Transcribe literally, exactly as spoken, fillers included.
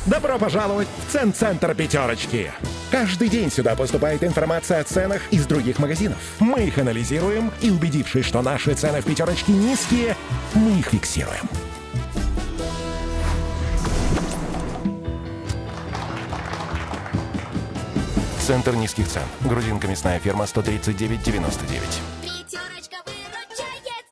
Добро пожаловать в Цен-центр пятерочки. Каждый день сюда поступает информация о ценах из других магазинов. Мы их анализируем и, убедившись, что наши цены в пятерочке низкие, мы их фиксируем. Центр низких цен. Грузинка мясная ферма сто тридцать девять девяносто девять.